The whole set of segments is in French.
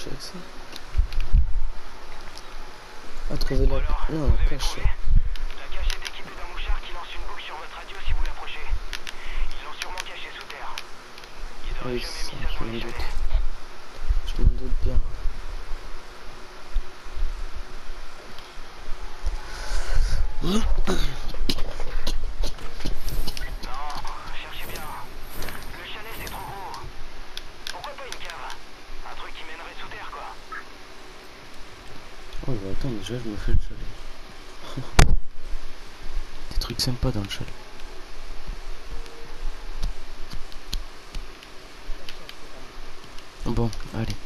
cache avec ça. À trouver la... Non, la cache. La cache est équipée d'un mouchard qui lance une boucle sur votre radio si vous l'approchez. Ils l'ont sûrement caché sous terre. Ils auraient Oui, jamais ça, mis ça je dans m'en les doute. chalets. Je m'en doute bien. Non, cherchez bien. Le chalet c'est trop gros. Pourquoi pas une cave? Un truc qui mènerait sous terre quoi. Oh bah attends, déjà je me fais le chalet. Des trucs sympas dans le chalet. Bon, allez.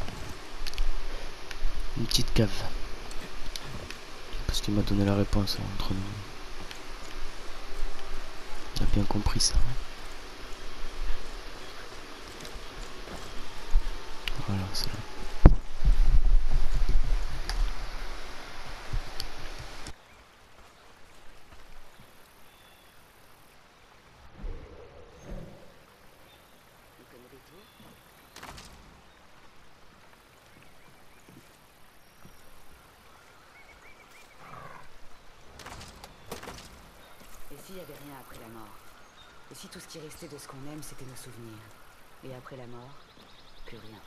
Une petite cave. Parce qu'il m'a donné la réponse hein, entre nous. Il a bien compris ça. Hein. Voilà, c'est là. Et s'il n'y avait rien après la mort? Et si tout ce qui restait de ce qu'on aime, c'était nos souvenirs? Et après la mort, plus rien.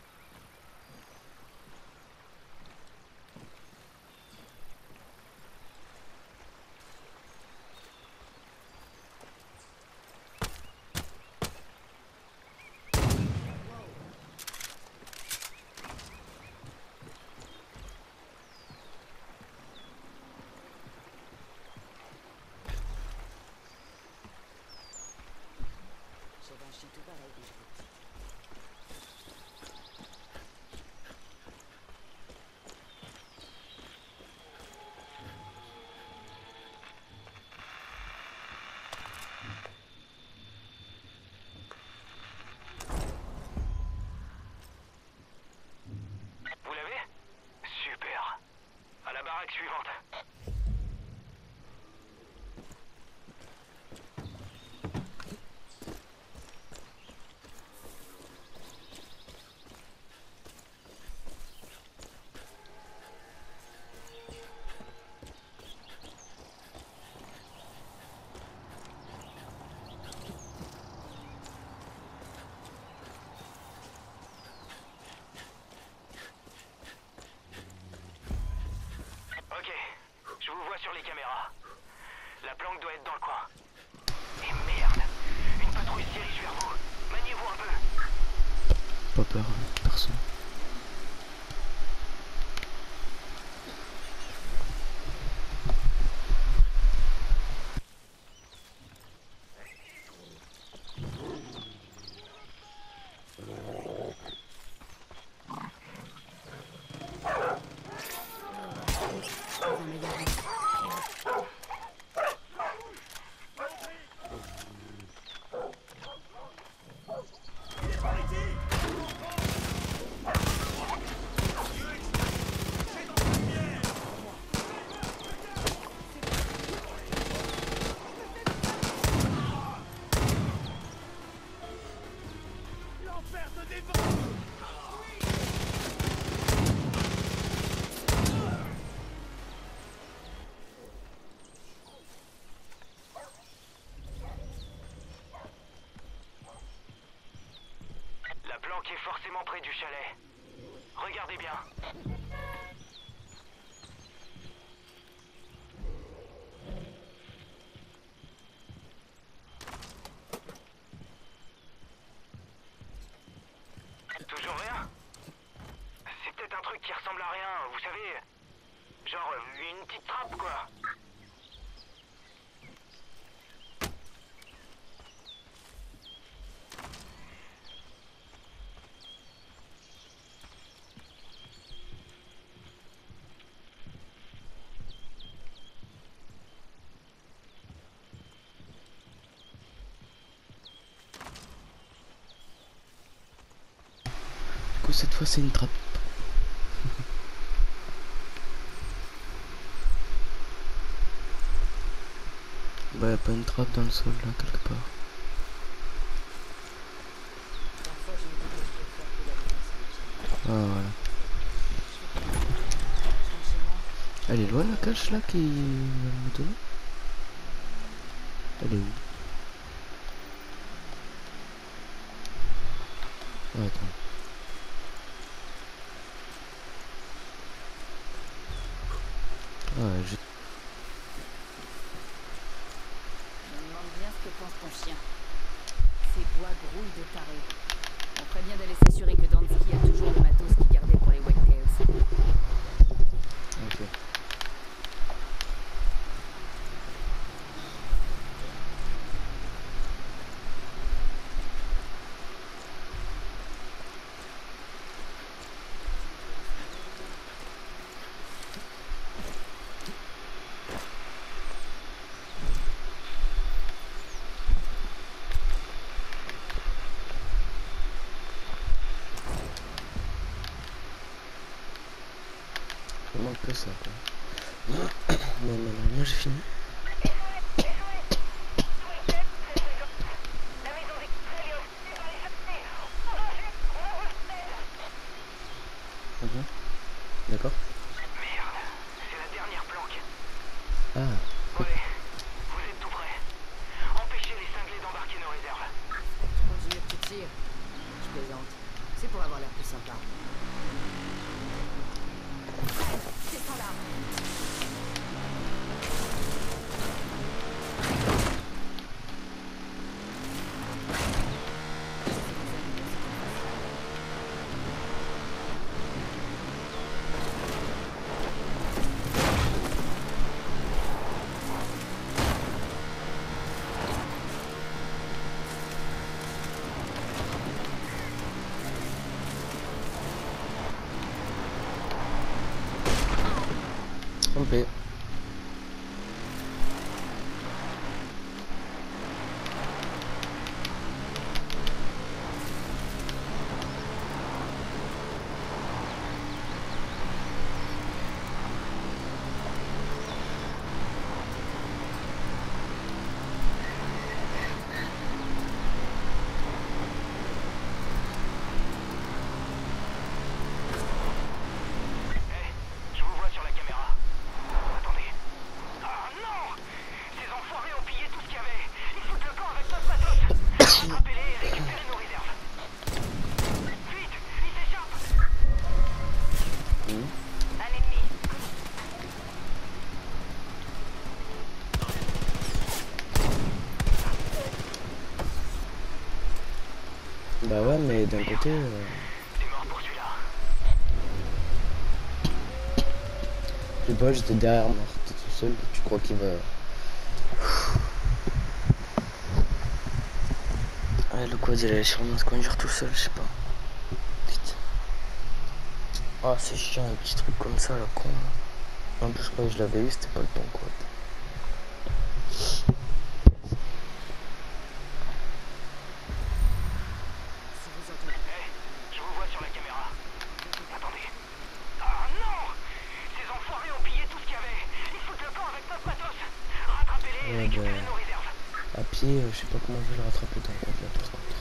J'avais un chien tout pareil quand j'étais petite. Vous l'avez? Super. À la baraque suivante. Ok, je vous vois sur les caméras. La planque doit être dans le coin. Et merde, une patrouille se dirige vers vous. Maniez-vous un peu. Pas peur, perso. La planque est forcément près du chalet. Regardez bien. Toujours rien? C'est peut-être un truc qui ressemble à rien, vous savez. Genre une petite trappe quoi. Du coup, cette fois, c'est une trappe. Bah, y'a pas une trappe dans le sol, là, quelque part. Parfois, je me dis que je préfère que la lumière s'en Ah, voilà. Elle est loin la cache là qui va me donner. Elle est où? Ah, attends. Ah, je... Je me demande bien ce que pense ton chien. Ces bois grouillent de taré. On ferait bien d'aller s'assurer que Dansky a toujours le matos qu'il gardait pour les Whitetails. Ok. Il manque que ça quoi. Mais normalement j'ai fini. D'accord. Merde, c'est la dernière planque. Ah. Bon allez, vous êtes tout prêts. Empêchez les cinglés d'embarquer nos réserves. Tu continues de te tirer. Je plaisante. C'est pour avoir l'air plus sympa. Descends là. Trompé. Je vous vois sur la caméra. Attendez. Ah non! Ces enfoirés ont pillé tout ce qu'il y avait. Ils foutent le camp avec notre matos. Rattrapez-les et récupérez nos réserves. Vite! Ils s'échappent! Un ennemi. Bah ouais, mais d'un côté... C'est mort pour celui-là. je sais pas, j'étais derrière mort, t'es tout seul, tu crois qu'il va... Ouais, le quad il allait sûrement se conduire tout seul, je sais pas. Putain. Ah, c'est chiant, un petit truc comme ça, là, con. En plus, je crois que je l'avais eu, c'était pas le bon quad. Si vous entendez. Je vous vois sur la caméra. Attendez. Ah non! Ces enfoirés ont pillé tout ce qu'il y avait. Ils foutent le camp avec notre matos. Rattrapez-les et Ouais, récupérez bah... nos réserves. À pied, je sais pas comment je vais le rattraper dans le quad, là, par contre.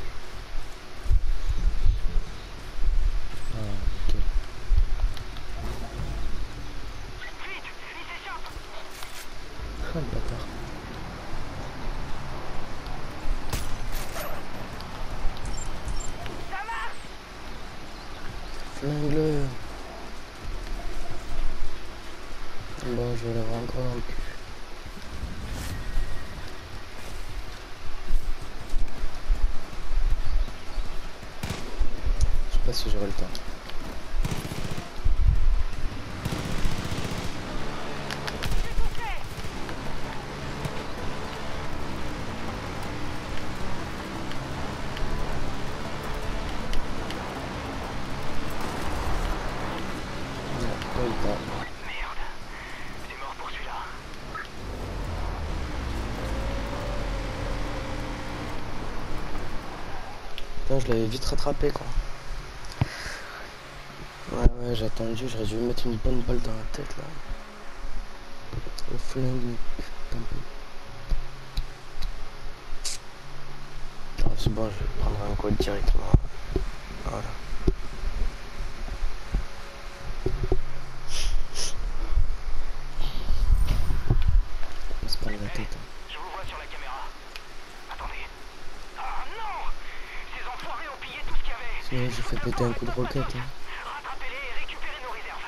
Ah, ok. Vite! Ils s'échappent! Ah, le bâtard. Ça marche! Flingue-le. Bon, je vais l'avoir encore dans le cul. Je sais pas si j'aurai le temps. Non, pas le temps. Merde. C'est mort pour celui-là. Putain, je l'avais vite rattrapé, quoi. Ouais, j'ai attendu, j'aurais dû lui mettre une bonne balle dans la tête, là. Au flingue, tant pis. Ah, c'est bon, je vais prendre un code directement. Voilà. Ouais, j'ai fait péter un coup de roquette. Hein. Rattrapez-les et récupérez nos réserves.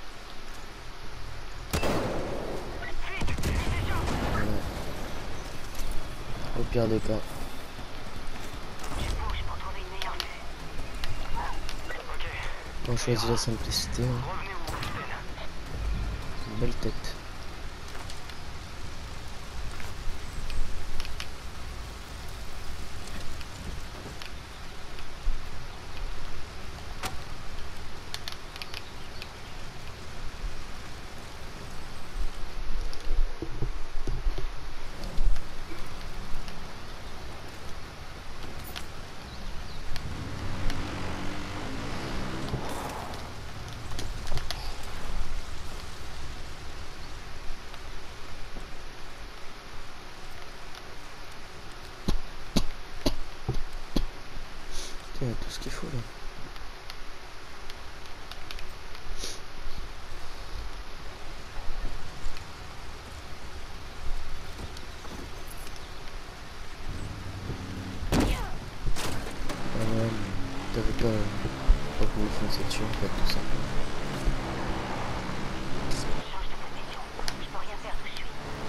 Vite, déjà. Voilà. Au pire des cas. Tu bouges pour trouver une meilleure vue. Ok. On choisit la simplicité. Hein. Revenez où vous êtes. Une belle tête. Il y a tout ce qu'il faut là. T'avais pas voulu foncer dessus en fait tout simplement. Change de position. Je peux rien faire d'où je suis.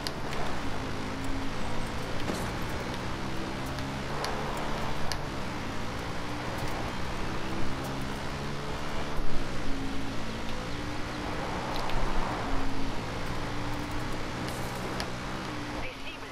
Des cibles.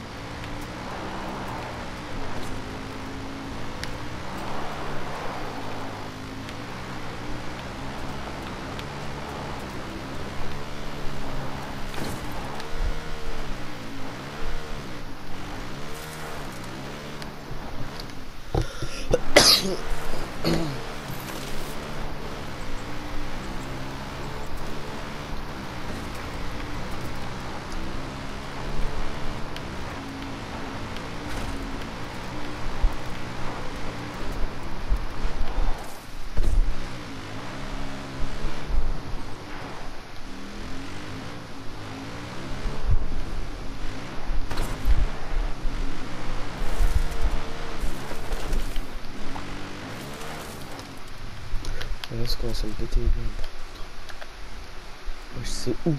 Là, ça commence à me péter les blondes. Moi, je sais où.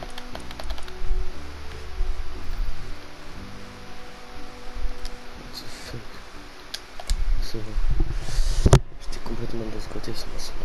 What the fuck. C'est bon. J'étais complètement de ce côté, c'est pas ça.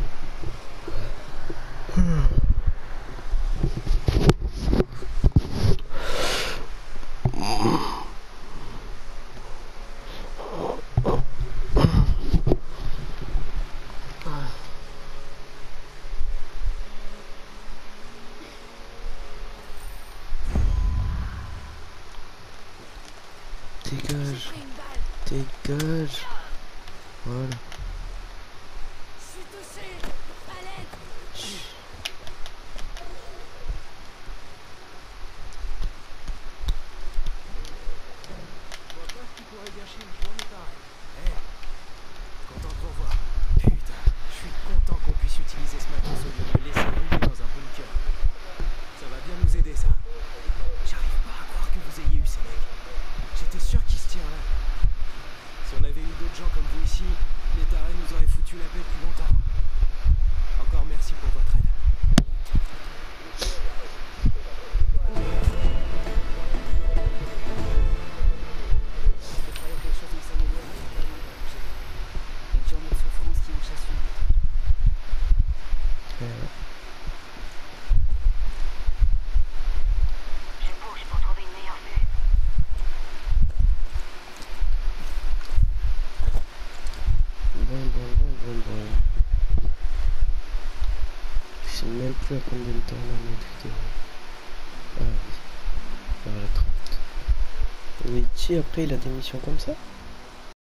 Dégage. Dégage. Voilà. Je suis touché. À l'aide. Je vois pas ce qui pourrait gâcher une journée pareille. Hé, content de vous revoir. Putain, je suis content qu'on puisse utiliser ce matos au lieu de le laisser rouler dans un bunker. Ça va bien nous aider, ça. J'arrive pas à croire que vous ayez eu ces mecs. J'étais sûr qu'ils se tirent là. Si on avait eu d'autres gens comme vous ici, les tarés nous auraient foutu la paix depuis longtemps. Encore merci pour votre aide. Je croyais que les choses ne s'amélioreraient pas loin de bouger. Une journée de souffrance qui en chasse une autre. Je bouge pour trouver une meilleure vue. Bon. Je sais même plus à combien de temps on a mis de vidéo. Ah oui. Voilà, 30. Oui, après il a des missions comme ça.